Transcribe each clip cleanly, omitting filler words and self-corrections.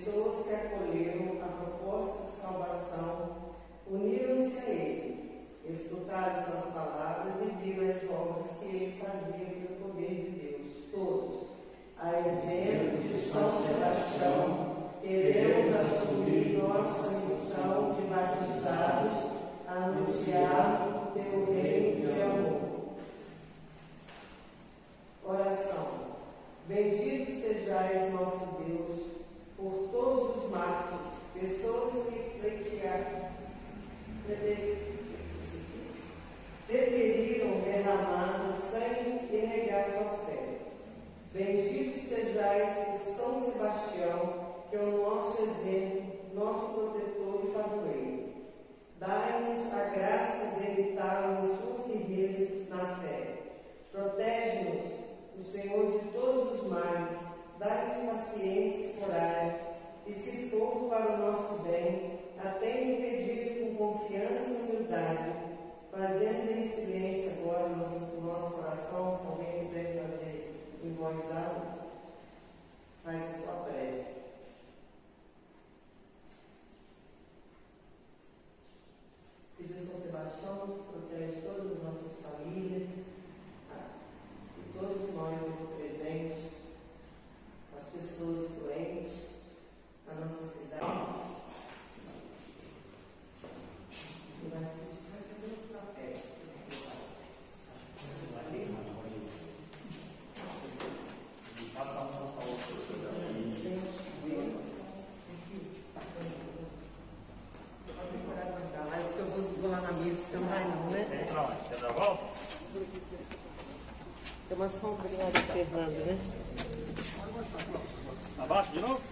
pessoas que acolheram a proposta de salvação uniram-se a ele, escutaram suas palavras e viram as obras que ele fazia pelo poder de Deus. Todos, a exemplo de São Sebastião, queremos assumir nossa missão de batizados, anunciar o teu reino de amor. Oração. Bendito sejais, nosso Deus, por todos os mártires, pessoas que preferiram derramar o sangue e negar sua fé. Bendito sejais por São Sebastião, que é o nosso exemplo, nosso protetor e padroeiro. Dai-nos a graça de evitarmos sua firmeza na fé. Protege-nos, o Senhor, de todos os males. Dai-nos paciência e coragem, e se for para o nosso bem, até impedir com confiança e humildade. Fazemos em silêncio agora no nosso coração, se alguém quiser fazer em voz alta, faz a sua prece. Pedir São Sebastião, protege todas as nossas famílias, e todos nós aqui presentes, as pessoas doentes, a nossa cidade. E vai fazer o sua fé. Não vai não, né? Quer dar a volta? Tem uma sombrinha do Fernando, né? Abaixo de novo?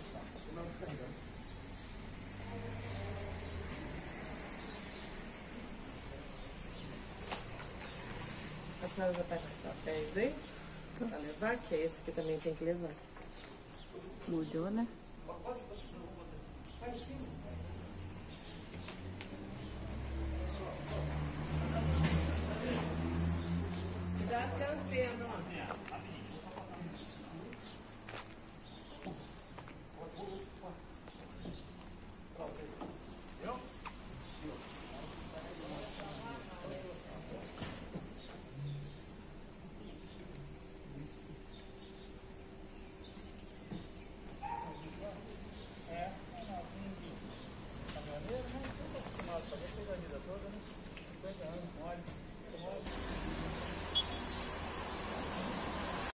A senhora já está com os papéis aí? Para levar? Que é esse que também tem que levar. Mudou, né? Cuidado com a antena, ó.